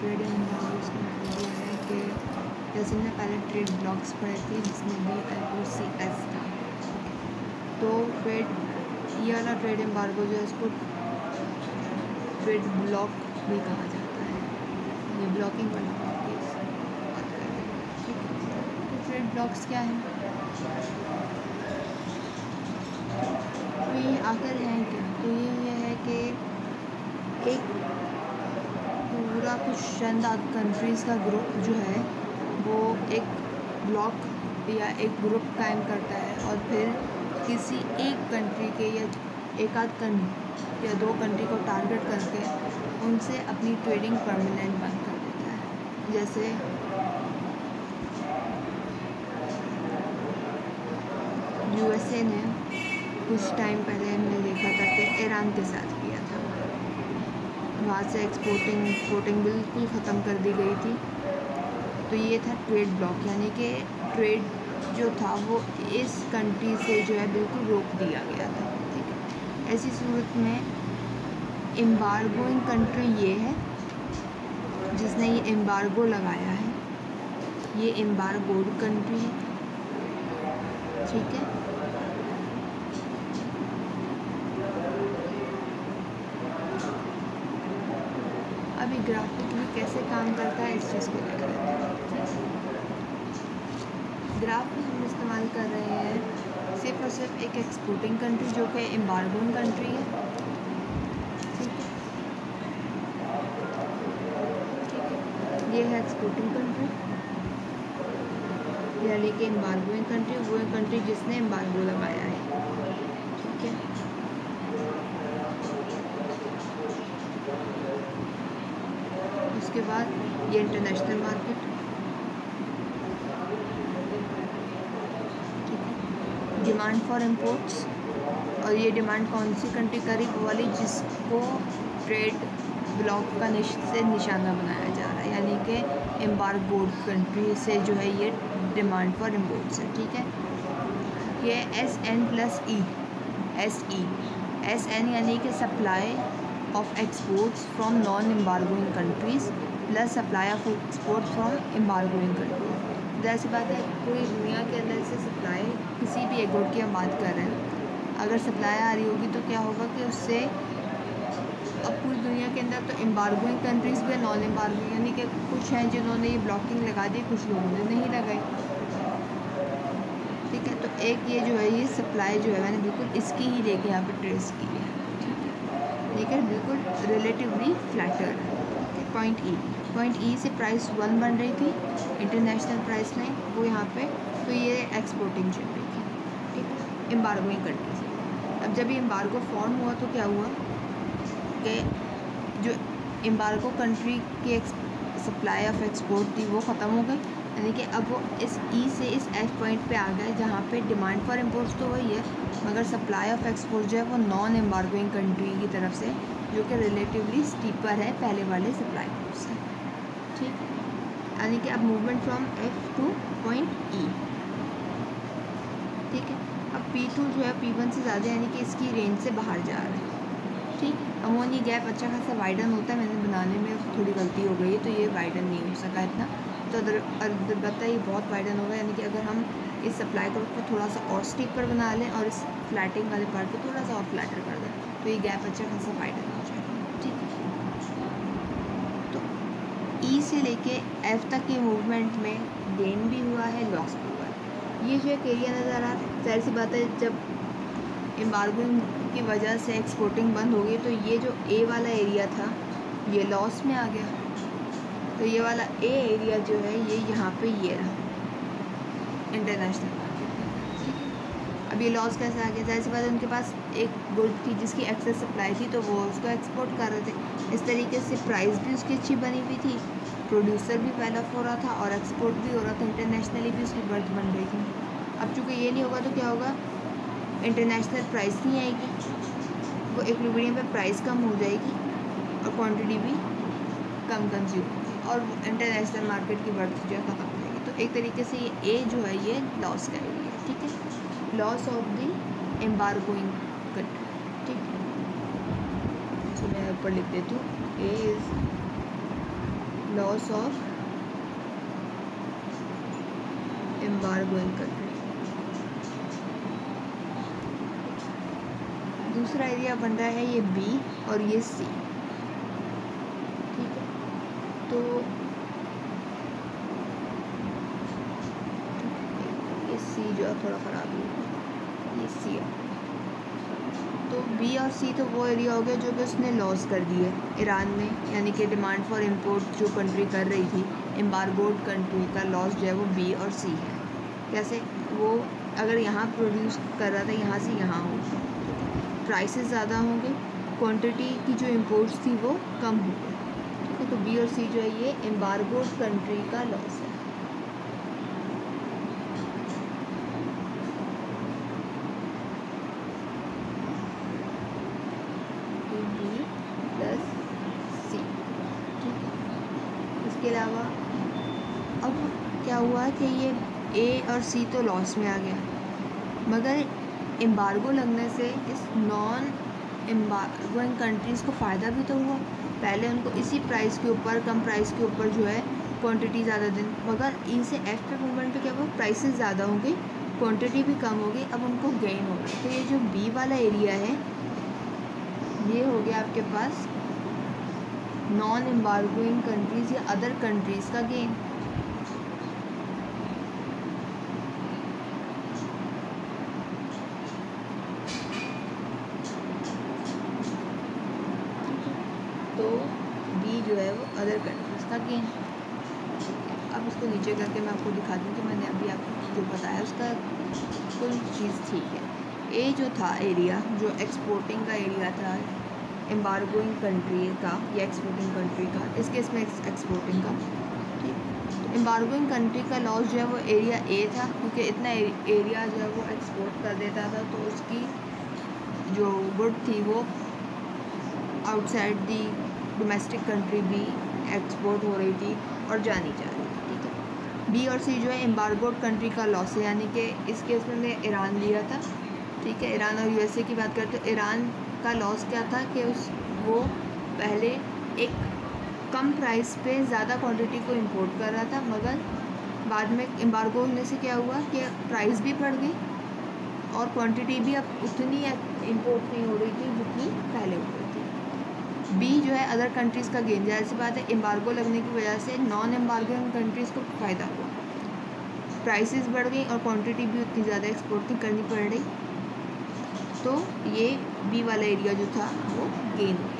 Trade एम्बार्गोज का मतलब ये है कि जैसे हमने पहले ट्रेड ब्लॉक्स पढ़े थे जिसमें BLOCS था, तो ये वाला ट्रेड एम्बार्गो जो है इसको ट्रेड ब्लॉक भी कहा जाता है। ये ब्लॉकिंग वाला केस बात कर रहे हैं, ठीक है। तो ट्रेड ब्लॉक्स क्या है, तो ये आखिर हैं क्या, तो ये है कि एक पूरा कुछ चंद कंट्रीज़ का ग्रुप जो है वो एक ब्लॉक या एक ग्रुप कायम करता है और फिर किसी एक कंट्री के या एक आध कंट्री या दो कंट्री को टारगेट करके उनसे अपनी ट्रेडिंग परमानेंट बंद कर देता है। जैसे USA ने कुछ टाइम पहले हमने देखा था कि ईरान के साथ किया था, वहाँ से एक्सपोर्टिंग बिल्कुल ख़त्म कर दी गई थी। तो ये था ट्रेड ब्लॉक, यानी कि ट्रेड जो था वो इस कंट्री से जो है बिल्कुल रोक दिया गया था, ठीक है। ऐसी सूरत में एम्बार्गोइंग कंट्री ये है जिसने ये एम्बार्गो लगाया है, ये एम्बार्गोड कंट्री है, ठीक है। अभी ग्राफिकली कैसे काम करता है इस चीज़ को देख लेते हैं। ग्राफ में हम इस्तेमाल कर रहे हैं सिर्फ और सिर्फ एक एक्सपोर्टिंग कंट्री जो कि एम्बार्गोइंग कंट्री है, ठीक है। ये है एक्सपोर्टिंग कंट्री, यानी कि एम्बार्गोइंग कंट्री वो कंट्री जिसने एम्बार्गो लगाया है, ठीक है। उसके बाद ये इंटरनेशनल मार्केट, ठीक है। डिमांड फॉर इम्पोर्ट्स, और ये डिमांड कौन सी कंट्री करी, वो वाली जिसको ट्रेड ब्लॉक का से निशाना बनाया जा रहा है, यानी कि एम्बार्गोड कंट्री से जो है ये डिमांड फॉर इम्पोर्ट्स है, ठीक है। ये SN+E, SN यानी कि supply of exports from non embargoing countries plus supply of export from embargoing countries. जैसी बात है पूरी दुनिया के अंदर से सप्लाई किसी भी एक गुड की हम बात कर रहे हैं, अगर सप्लाई आ रही होगी तो क्या होगा कि उससे अब पूरी दुनिया के अंदर तो एम्बार्गोइंग कंट्रीज़ भी नॉन एम्बार्गोइंग, यानी कि कुछ हैं जिन्होंने ये ब्लॉकिंग लगा दी, कुछ लोगों ने नहीं लगाई, ठीक है। तो एक ये जो है ये सप्लाई जो है मैंने बिल्कुल इसकी ही लेके यहाँ पे ट्रेस की है, लेकिन बिल्कुल रिलेटिवली फ्लैटर है। पॉइंट ई से प्राइस 1 बन रही थी इंटरनेशनल प्राइस में, वो यहाँ पे, तो ये एक्सपोर्टिंग चल रही थी, ठीक है, एम्बार्गोइंग कंट्री से। अब जब ये एम्बार्गो फॉर्म हुआ तो क्या हुआ कि जो एम्बार्गो कंट्री की सप्लाई ऑफ एक्सपोर्ट थी वो ख़त्म हो गई, यानी कि अब वो इस ई से इस एफ पॉइंट पे आ गए जहाँ पे डिमांड फॉर इम्पोर्ट्स तो वही है मगर सप्लाई ऑफ एक्सपोर्ट जो है वो नॉन एम्बार्गोइंग कंट्री की तरफ से, जो कि रिलेटिवली स्टीपर है पहले वाले सप्लाई से, ठीक है। यानी कि अब movement from F to point E, ठीक है। अब P2 जो है P1 से ज़्यादा, यानी कि इसकी रेंज से बाहर जा रहा है, ठीक। अमोनी गैप अच्छा खासा वाइडन होता है, मैंने बनाने में थोड़ी गलती हो गई है तो ये वाइडन नहीं हो सका इतना, तो अलबत्ता ये बहुत वाइडन होगा, यानी कि अगर हम इस सप्लाई को थोड़ा सा और स्टीपर बना लें और इस फ्लैटिंग वाले पार्ट को थोड़ा सा और फ्लैटर कर दें तो ये गैप अच्छा खासा वाइडन हो जाएगा, ठीक है। तो ई से लेके एफ तक के मूवमेंट में गेन भी हुआ है, लॉस भी हुआ है। ये जो एक एरिया नज़र आ रहा है, जाहिर सी बात है जब एम्बार्गो की वजह से एक्सपोर्टिंग बंद हो गई तो ये जो ए वाला एरिया था ये लॉस में आ गया, तो ये वाला ए एरिया जो है ये यहाँ पे ये रहा इंटरनेशनल मार्केट में, ठीक है। अब ये लॉस कैसे आ गया, जाहिर सी बात है उनके पास एक गुड थी जिसकी एक्सेस सप्लाई थी तो वो उसको एक्सपोर्ट कर रहे थे, इस तरीके से प्राइस भी उसकी अच्छी बनी हुई थी, प्रोड्यूसर भी वेल ऑफ हो रहा था और एक्सपोर्ट भी हो रहा था, इंटरनेशनली भी उसकी बर्थ बन रही थी। अब चूँकि ये नहीं होगा तो क्या होगा, इंटरनेशनल प्राइस नहीं आएगी, वो इक्विलिब्रियम पे प्राइस कम हो जाएगी और क्वांटिटी भी कम कंज्यूम होगी और इंटरनेशनल मार्केट की बढ़त जो है ख़त्म हो जाएगी। तो एक तरीके से ये ए जो है ये लॉस का एरिया है, ठीक है, loss of the embargoing country, ठीक है। तो मैं ऊपर लिख देती हूँ, A is loss of embargo in country. दूसरा एरिया बन रहा है ये बी और ये सी, ठीक है। तो ये सी जो है थोड़ा ख़राब है, ये सी है। तो बी और सी तो वो एरिया हो गया जो कि उसने लॉस कर दिए ईरान ने, यानी कि डिमांड फॉर इंपोर्ट जो कंट्री कर रही थी, एम्बार्गोड कंट्री का लॉस जो है वो बी और सी है। कैसे? वो अगर यहाँ प्रोड्यूस कर रहा था यहाँ से यहाँ हो, प्राइसेस ज़्यादा होंगे, क्वांटिटी की जो इंपोर्ट्स थी वो कम हो गई, ठीक है। तो बी और सी जो है ये एम्बार्गोड कंट्री का लॉस है। बी प्लस सी, ठीक है। इसके अलावा अब क्या हुआ कि ये ए और सी तो लॉस में आ गया, मगर एम्बार्गो लगने से इस नॉन एम्बार्गोइंग कंट्रीज़ को फ़ायदा भी तो हुआ। पहले उनको इसी प्राइस के ऊपर, कम प्राइस के ऊपर जो है क्वांटिटी ज़्यादा दिन, मगर ई से एफ पे मूवमेंट पे क्या हुआ, प्राइसेस ज़्यादा हो गई, क्वांटिटी भी कम हो गई, अब उनको गेन हो गई। तो ये जो बी वाला एरिया है ये हो गया आपके पास नॉन एम्बार्गोइंग कंट्रीज़ या अदर कंट्रीज़ का गेन। तो बी जो है वो अदर कंट्रीज़ का गेन। अब इसको नीचे करके मैं आपको दिखा दूँ कि मैंने अभी आपको जो बताया उसका कोई चीज़ ठीक है। ए जो था एरिया, जो एक्सपोर्टिंग का एरिया था एम्बार्गोइंग कंट्री का या एक्सपोर्टिंग कंट्री का, इस केस में एक्सपोर्टिंग का, ठीक। तो एम्बार्गोइंग कंट्री का लॉस जो है वो एरिया ए था, क्योंकि इतना एरिया जो है वो एक्सपोर्ट कर देता था, तो उसकी जो गुड थी वो आउटसाइड दी डोमेस्टिक कंट्री भी एक्सपोर्ट हो रही थी और जानी जा रही थी, ठीक है। बी और सी जो है एम्बार्गोड कंट्री का लॉस है, यानी कि इस केस में मैं ईरान लिया था, ठीक है। ईरान और यूएसए की बात करते हैं, ईरान का लॉस क्या था कि वो पहले एक कम प्राइस पे ज़्यादा क्वांटिटी को इंपोर्ट कर रहा था, मगर बाद में एम्बार्गो होने से क्या हुआ कि प्राइस भी बढ़ गई और क्वांटिटी भी अब उतनी इंपोर्ट नहीं हो रही थी जितनी पहले हो रही थी। बी जो है अदर कंट्रीज़ का गेन, जाहिर सी बात है एम्बार्गो लगने की वजह से नॉन एम्बार्गोइंग कंट्रीज़ को फ़ायदा हुआ, प्राइसेस बढ़ गई और क्वांटिटी भी उतनी ज़्यादा एक्सपोर्ट नहीं करनी पड़ रही, तो ये बी वाला एरिया जो था वो गेन हुआ।